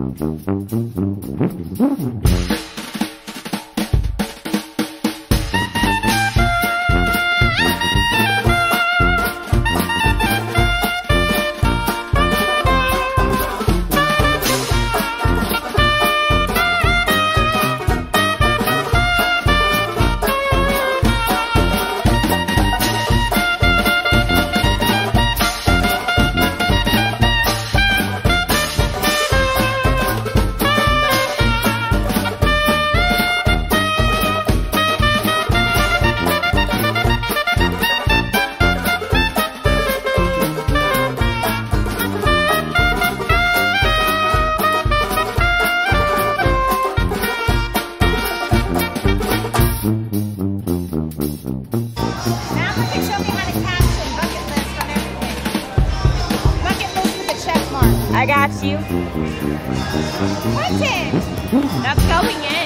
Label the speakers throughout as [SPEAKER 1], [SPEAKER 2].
[SPEAKER 1] I got you. Quentin! That's going in.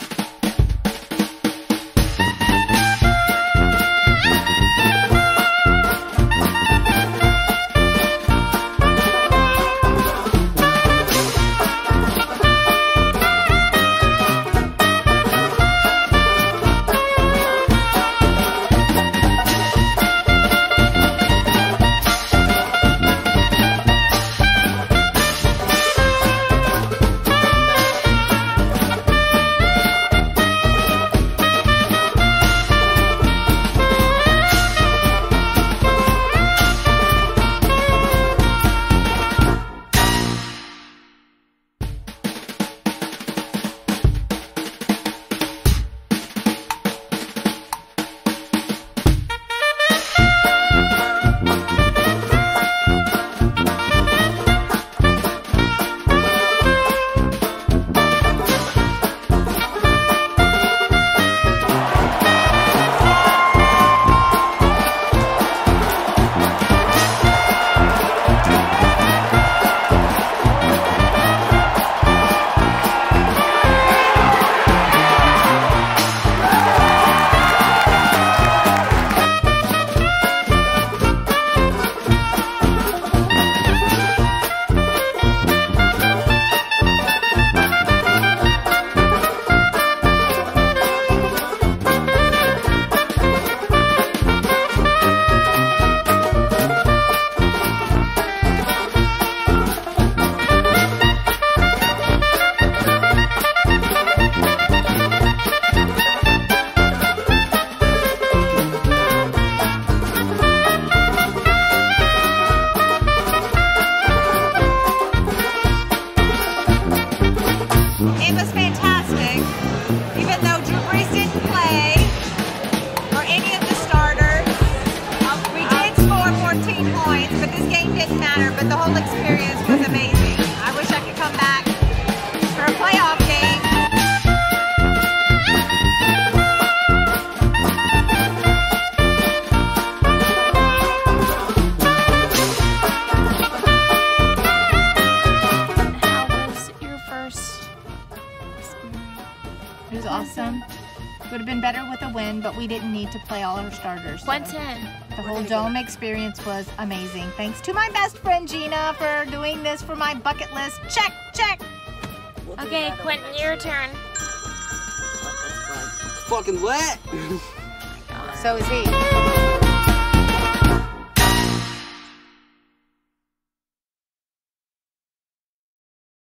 [SPEAKER 2] It was fantastic, even though Drew Brees didn't play or any of the starters. We did score 14 points, but this game didn't matter, but the whole experience was amazing. I wish I could come back for a playoff game.
[SPEAKER 3] It was awesome. Would have been better with a win, but we didn't need to play all our starters.
[SPEAKER 1] Quentin.
[SPEAKER 3] The whole dome experience was amazing. Thanks to my best friend Gina for doing this for my bucket list. Check, check.
[SPEAKER 1] Okay, Quentin, your turn.
[SPEAKER 4] Fucking wet.
[SPEAKER 3] So is he.